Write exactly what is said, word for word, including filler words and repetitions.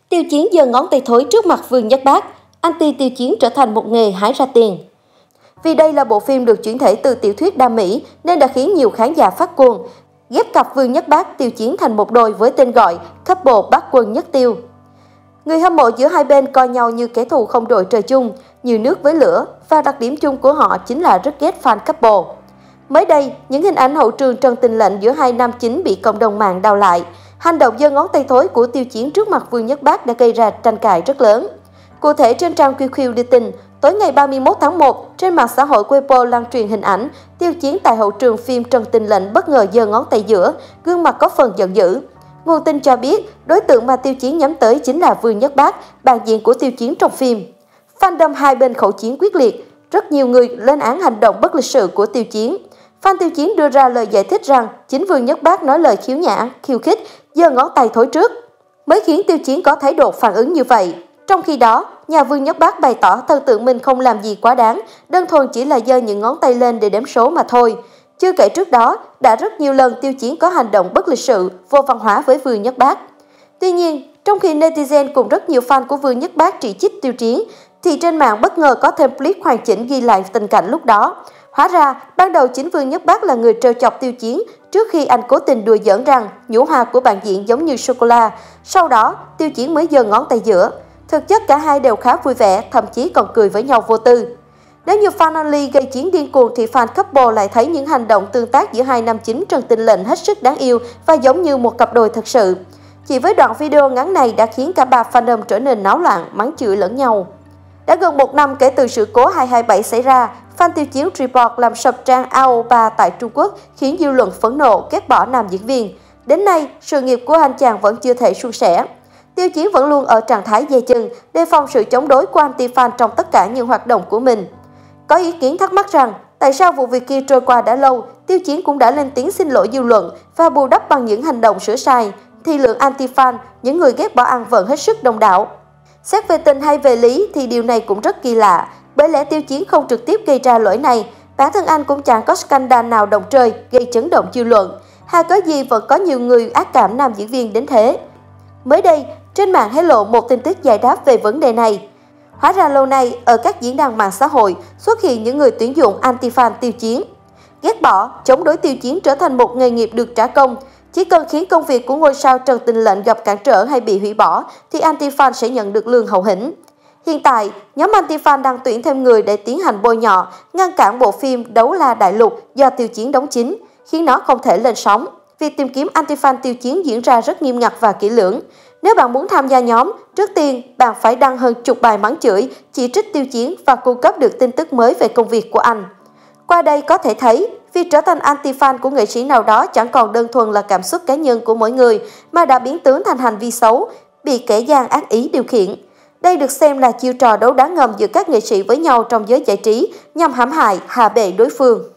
Tiêu Chiến giơ ngón tay thối trước mặt Vương Nhất Bác, anti Tiêu Chiến trở thành một nghề hái ra tiền. Vì đây là bộ phim được chuyển thể từ tiểu thuyết Đam Mỹ nên đã khiến nhiều khán giả phát cuồng, ghép cặp Vương Nhất Bác Tiêu Chiến thành một đôi với tên gọi Couple Bác Quân Nhất Tiêu. Người hâm mộ giữa hai bên coi nhau như kẻ thù không đội trời chung, như nước với lửa, và đặc điểm chung của họ chính là rất ghét fan couple. Mới đây, những hình ảnh hậu trường Trần Tình Lệnh giữa hai nam chính bị cộng đồng mạng đào lại. Hành động giơ ngón tay thối của Tiêu Chiến trước mặt Vương Nhất Bác đã gây ra tranh cãi rất lớn. Cụ thể, trên trang quy quy đưa tin, tối ngày ba mươi mốt tháng một, trên mạng xã hội Weibo lan truyền hình ảnh Tiêu Chiến tại hậu trường phim Trần Tình Lệnh bất ngờ giơ ngón tay giữa, gương mặt có phần giận dữ. Nguồn tin cho biết, đối tượng mà Tiêu Chiến nhắm tới chính là Vương Nhất Bác, bạn diễn của Tiêu Chiến trong phim. Fandom hai bên khẩu chiến quyết liệt, rất nhiều người lên án hành động bất lịch sự của Tiêu Chiến. Fan Tiêu Chiến đưa ra lời giải thích rằng chính Vương Nhất Bác nói lời khiếu nhã, khiêu khích, giơ ngón tay thối trước, mới khiến Tiêu Chiến có thái độ phản ứng như vậy. Trong khi đó, nhà Vương Nhất Bác bày tỏ thần tượng mình không làm gì quá đáng, đơn thuần chỉ là giơ những ngón tay lên để đếm số mà thôi. Chưa kể trước đó, đã rất nhiều lần Tiêu Chiến có hành động bất lịch sự, vô văn hóa với Vương Nhất Bác. Tuy nhiên, trong khi netizen cùng rất nhiều fan của Vương Nhất Bác chỉ trích Tiêu Chiến, thì trên mạng bất ngờ có thêm clip hoàn chỉnh ghi lại tình cảnh lúc đó. Hóa ra, ban đầu chính Vương Nhất Bác là người trêu chọc Tiêu Chiến trước khi anh cố tình đùa giỡn rằng nhũ hoa của bạn diễn giống như sô-cô-la. Sau đó, Tiêu Chiến mới giơ ngón tay giữa. Thực chất cả hai đều khá vui vẻ, thậm chí còn cười với nhau vô tư. Nếu như fan only gây chiến điên cuồng thì fan couple lại thấy những hành động tương tác giữa hai nam chính Trần Tình Lệnh hết sức đáng yêu và giống như một cặp đôi thật sự. Chỉ với đoạn video ngắn này đã khiến cả ba fandom trở nên náo loạn, mắng chửi lẫn nhau. Đã gần một năm kể từ sự cố hai hai bảy xảy ra, fan Tiêu Chiến report làm sập trang a o ba tại Trung Quốc khiến dư luận phẫn nộ, ghét bỏ nam diễn viên. Đến nay, sự nghiệp của anh chàng vẫn chưa thể suôn sẻ. Tiêu Chiến vẫn luôn ở trạng thái dè chừng, đề phòng sự chống đối của anti-fan trong tất cả những hoạt động của mình. Có ý kiến thắc mắc rằng, tại sao vụ việc kia trôi qua đã lâu, Tiêu Chiến cũng đã lên tiếng xin lỗi dư luận và bù đắp bằng những hành động sửa sai, thì lượng anti-fan, những người ghét bỏ ăn vẫn hết sức đông đảo. Xét về tình hay về lý thì điều này cũng rất kỳ lạ, bởi lẽ Tiêu Chiến không trực tiếp gây ra lỗi này, bản thân anh cũng chẳng có scandal nào động trời gây chấn động dư luận, hay có gì vẫn có nhiều người ác cảm nam diễn viên đến thế. Mới đây, trên mạng hé lộ một tin tức giải đáp về vấn đề này. Hóa ra lâu nay, ở các diễn đàn mạng xã hội xuất hiện những người tuyển dụng anti-fan Tiêu Chiến. Ghét bỏ, chống đối Tiêu Chiến trở thành một nghề nghiệp được trả công. Chỉ cần khiến công việc của ngôi sao Trần Tình Lệnh gặp cản trở hay bị hủy bỏ, thì anti-fan sẽ nhận được lương hậu hĩnh. Hiện tại, nhóm anti-fan đang tuyển thêm người để tiến hành bôi nhọ, ngăn cản bộ phim Đấu La Đại Lục do Tiêu Chiến đóng chính, khiến nó không thể lên sóng. Việc tìm kiếm anti-fan Tiêu Chiến diễn ra rất nghiêm ngặt và kỹ lưỡng. Nếu bạn muốn tham gia nhóm, trước tiên bạn phải đăng hơn chục bài mắng chửi, chỉ trích Tiêu Chiến và cung cấp được tin tức mới về công việc của anh. Qua đây có thể thấy, việc trở thành anti-fan của nghệ sĩ nào đó chẳng còn đơn thuần là cảm xúc cá nhân của mỗi người, mà đã biến tướng thành hành vi xấu, bị kẻ gian ác ý điều khiển. Đây được xem là chiêu trò đấu đá ngầm giữa các nghệ sĩ với nhau trong giới giải trí nhằm hãm hại, hạ bệ đối phương.